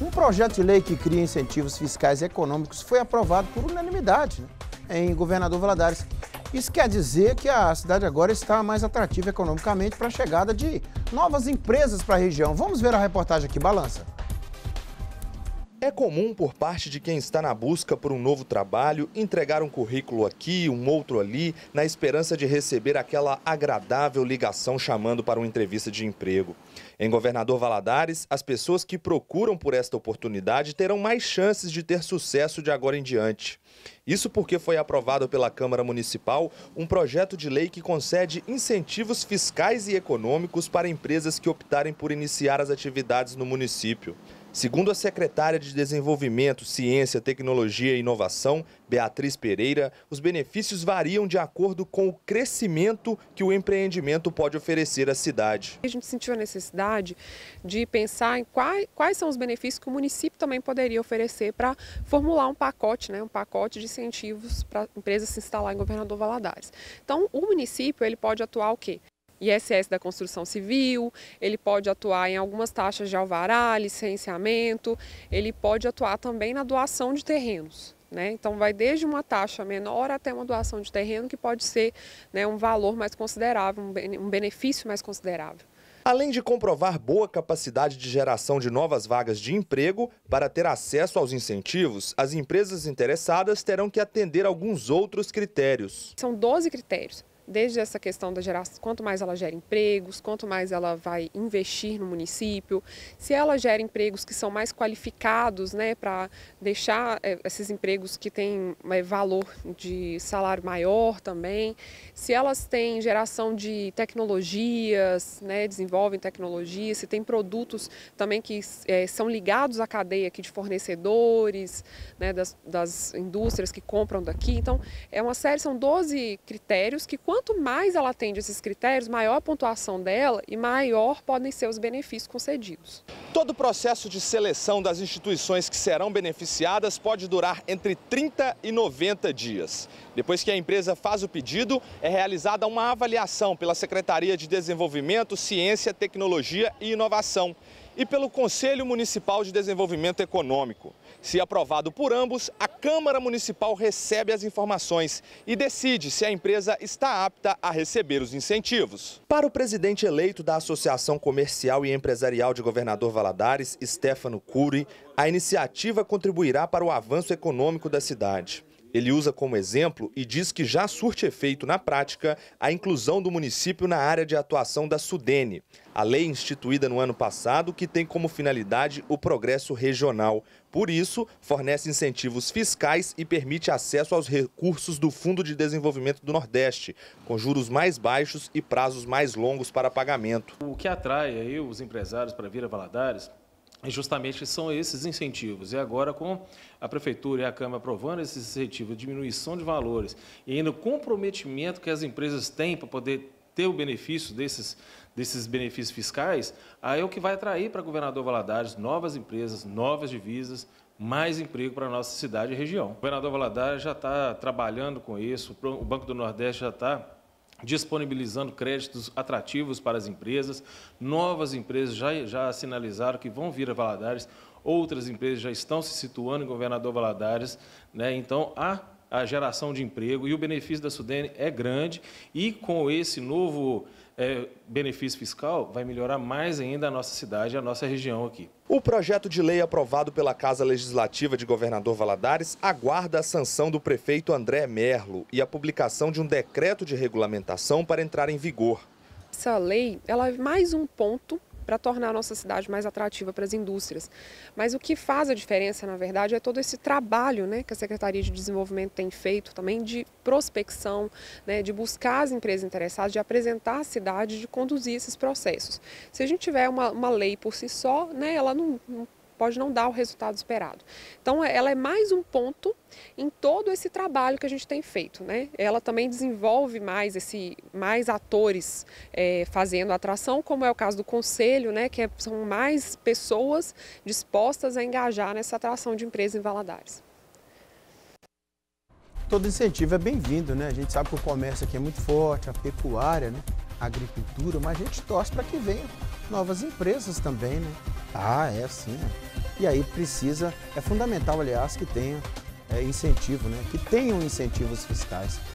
Um projeto de lei que cria incentivos fiscais e econômicos foi aprovado por unanimidade, né, em Governador Valadares. Isso quer dizer que a cidade agora está mais atrativa economicamente para a chegada de novas empresas para a região. Vamos ver a reportagem aqui, Balança. É comum, por parte de quem está na busca por um novo trabalho, entregar um currículo aqui, um outro ali, na esperança de receber aquela agradável ligação chamando para uma entrevista de emprego. Em Governador Valadares, as pessoas que procuram por esta oportunidade terão mais chances de ter sucesso de agora em diante. Isso porque foi aprovado pela Câmara Municipal um projeto de lei que concede incentivos fiscais e econômicos para empresas que optarem por iniciar as atividades no município. Segundo a secretária de Desenvolvimento, Ciência, Tecnologia e Inovação, Beatriz Pereira, os benefícios variam de acordo com o crescimento que o empreendimento pode oferecer à cidade. A gente sentiu a necessidade de pensar em quais são os benefícios que o município também poderia oferecer para formular um pacote, né, um pacote de incentivos para empresas se instalar em Governador Valadares. Então, o município ele pode atuar o quê? ISS da construção civil, ele pode atuar em algumas taxas de alvará, licenciamento, ele pode atuar também na doação de terrenos, né? Então vai desde uma taxa menor até uma doação de terreno que pode ser, né, um valor mais considerável, um benefício mais considerável. Além de comprovar boa capacidade de geração de novas vagas de emprego, para ter acesso aos incentivos, as empresas interessadas terão que atender alguns outros critérios. São 12 critérios. Desde essa questão da geração, quanto mais ela gera empregos, quanto mais ela vai investir no município, se ela gera empregos que são mais qualificados, né, para deixar esses empregos que têm valor de salário maior também, se elas têm geração de tecnologias, né, desenvolvem tecnologias, se tem produtos também que são ligados à cadeia aqui de fornecedores, né, das indústrias que compram daqui. Então, são 12 critérios que quanto mais ela atende esses critérios, maior a pontuação dela e maior podem ser os benefícios concedidos. Todo o processo de seleção das instituições que serão beneficiadas pode durar entre 30 e 90 dias. Depois que a empresa faz o pedido, é realizada uma avaliação pela Secretaria de Desenvolvimento, Ciência, Tecnologia e Inovação e pelo Conselho Municipal de Desenvolvimento Econômico. Se aprovado por ambos, a Câmara Municipal recebe as informações e decide se a empresa está apta a receber os incentivos. Para o presidente eleito da Associação Comercial e Empresarial de Governador Valadares, Stefano Cury, a iniciativa contribuirá para o avanço econômico da cidade. Ele usa como exemplo e diz que já surte efeito na prática a inclusão do município na área de atuação da SUDENE, a lei instituída no ano passado que tem como finalidade o progresso regional. Por isso, fornece incentivos fiscais e permite acesso aos recursos do Fundo de Desenvolvimento do Nordeste, com juros mais baixos e prazos mais longos para pagamento. O que atrai aí os empresários para vir a Valadares justamente são esses incentivos. E agora, com a Prefeitura e a Câmara aprovando esses incentivos, diminuição de valores e ainda o comprometimento que as empresas têm para poder ter o benefício desses benefícios fiscais, aí é o que vai atrair para Governador Valadares novas empresas, novas divisas, mais emprego para a nossa cidade e região. O Governador Valadares já está trabalhando com isso, o Banco do Nordeste já está disponibilizando créditos atrativos para as empresas. Novas empresas já sinalizaram que vão vir a Valadares, outras empresas já estão se situando em Governador Valadares, né? Então, a geração de emprego e o benefício da SUDENE é grande e com esse novo benefício fiscal vai melhorar mais ainda a nossa cidade e a nossa região aqui. O projeto de lei aprovado pela Casa Legislativa de Governador Valadares aguarda a sanção do prefeito André Merlo e a publicação de um decreto de regulamentação para entrar em vigor. Essa lei, ela é mais um ponto para tornar a nossa cidade mais atrativa para as indústrias. Mas o que faz a diferença, na verdade, é todo esse trabalho, né, que a Secretaria de Desenvolvimento tem feito também de prospecção, né, de buscar as empresas interessadas, de apresentar a cidade, de conduzir esses processos. Se a gente tiver uma lei por si só, né, ela pode não dar o resultado esperado. Então, ela é mais um ponto em todo esse trabalho que a gente tem feito, né? Ela também desenvolve mais atores fazendo a atração, como é o caso do Conselho, né? Que são mais pessoas dispostas a engajar nessa atração de empresas em Valadares. Todo incentivo é bem-vindo, né? A gente sabe que o comércio aqui é muito forte, a pecuária, né? agricultura, mas a gente torce para que venham novas empresas também, né? Ah, é sim, né? E aí precisa, é fundamental, aliás, que tenha incentivo, né? Que tenham incentivos fiscais.